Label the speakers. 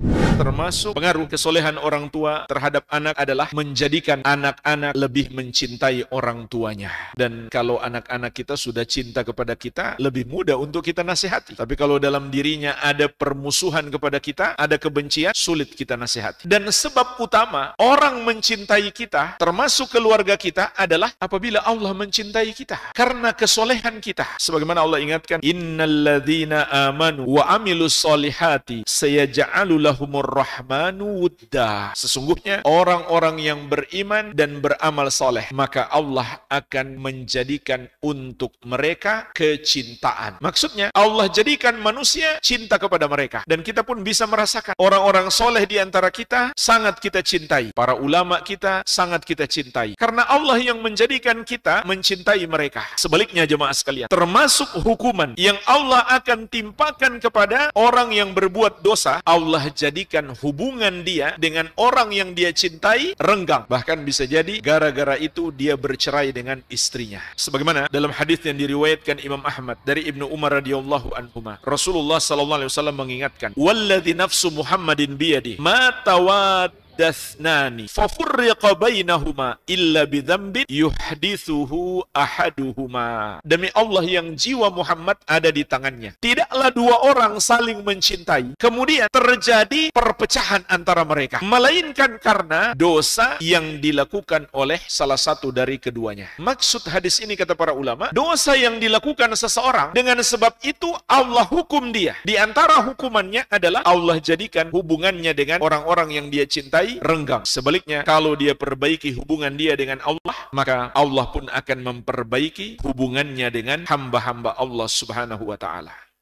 Speaker 1: Termasuk pengaruh kesolehan orang tua terhadap anak adalah menjadikan anak-anak lebih mencintai orang tuanya. Dan kalau anak-anak kita sudah cinta kepada kita, lebih mudah untuk kita nasihati. Tapi kalau dalam dirinya ada permusuhan kepada kita, ada kebencian, sulit kita nasihati. Dan sebab utama orang mencintai kita, termasuk keluarga kita, adalah apabila Allah mencintai kita. Karena kesolehan kita. Sebagaimana Allah ingatkan, innalladzina amanu wa amilus solihati sayaj'alu lahumur rahmanu wudda. Sesungguhnya orang-orang yang beriman dan beramal soleh, maka Allah akan menjadikan untuk mereka kecintaan. Maksudnya Allah jadikan manusia cinta kepada mereka. Dan kita pun bisa merasakan orang-orang soleh di antara kita sangat kita cintai. Para ulama kita sangat kita cintai. Karena Allah yang menjadikan kita mencintai mereka. Sebaliknya jemaah sekalian, termasuk hukuman yang Allah akan timpakan kepada orang yang berbuat dosa, Allah jadikan hubungan dia dengan orang yang dia cintai renggang. Bahkan bisa jadi gara-gara itu dia bercerai dengan istrinya. Sebagaimana dalam hadis yang diriwayatkan Imam Ahmad dari Ibnu Umar radhiyallahu anhuma, Rasulullah sallallahu alaihi wasallam mengingatkan, "Walladzi nafsu Muhammadin biyadi, ma dathnani fafurriqa bainahuma illa bidzambin yuhdithuhu ahaduhuma." Demi Allah yang jiwa Muhammad ada di tangannya, tidaklah dua orang saling mencintai kemudian terjadi perpecahan antara mereka, melainkan karena dosa yang dilakukan oleh salah satu dari keduanya. Maksud hadis ini kata para ulama, dosa yang dilakukan seseorang, dengan sebab itu Allah hukum dia. Di antara hukumannya adalah Allah jadikan hubungannya dengan orang-orang yang dia cintai renggang. Sebaliknya, kalau dia perbaiki hubungan dia dengan Allah, maka Allah pun akan memperbaiki hubungannya dengan hamba-hamba Allah Subhanahu wa ta'ala.